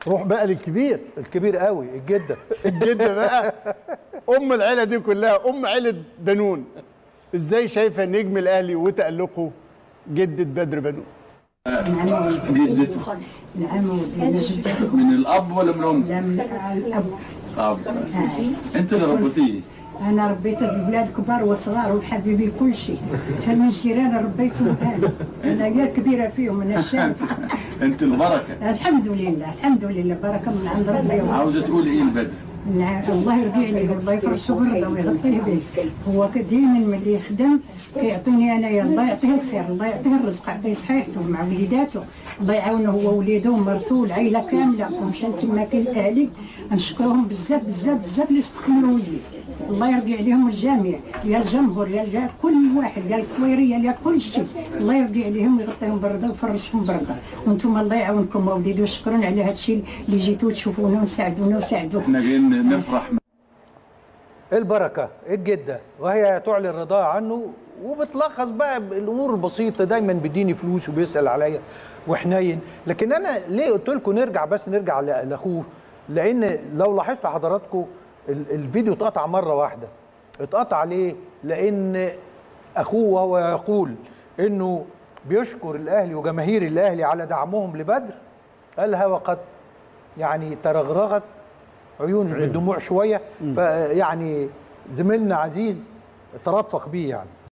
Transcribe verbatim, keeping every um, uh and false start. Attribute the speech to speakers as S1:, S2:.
S1: روح بقى للكبير،
S2: الكبير قوي، الجده.
S1: الجده بقى ام العيله دي كلها، ام عيله بنون. ازاي شايفه نجم الاهلي وتالقه جده بدر بنون؟
S3: جدته من الاب ولا من الام؟
S4: لا، من الاب.
S3: اب. انت اللي ربيتيه؟
S4: انا ربيت الاولاد كبار وصغار وحبيبي كل شيء، حتى من الجيران ربيتهم انا. انا هي كبيره فيهم من الشام.
S3: انت البركه.
S4: الحمد لله الحمد لله، بركه من عند ربي.
S3: عاوزه تقول ايه البدر؟
S4: الله يرضي عليه، الله يفرشه برده ويغطيه به. هو دائما ملي يخدم كيعطيني انايا، الله يعطيه الخير، الله يعطيه الرزق، يعطيه صحيحته مع وليداته، الله يعاونه هو ووليده ومرته والعائله كامله. ومشان تما كاين اهلي نشكرهم بزاف بزاف بزاف اللي استقبلوا لي. الله يرضي عليهم الجميع، يا الجمهور يا كل واحد، يا الكويريه يا كل شيء. الله يرضي عليهم ويغطيهم برده ويفرشهم برده. وانتم الله يعاونكم اوليدي، وشكرا على هذا الشيء اللي جيتوا تشوفونا وساعدونا وساعدوكم.
S3: احنا جايين نفرح.
S2: البركه الجده، وهي تعلن رضاها عنه وبتلخص بقى الامور البسيطه. دايما بيديني فلوس وبيسال عليا وحنين. لكن انا ليه قلت لكم نرجع بس نرجع لاخوه؟ لان لو لاحظت حضراتكم الفيديو اتقطع مره واحده. اتقطع ليه؟ لان اخوه وهو يقول انه بيشكر الاهلي وجماهير الاهلي على دعمهم لبدر، قالها وقد يعني ترغرغت عيون الدموع شويه. فيعني زميلنا عزيز ترفق بيه يعني.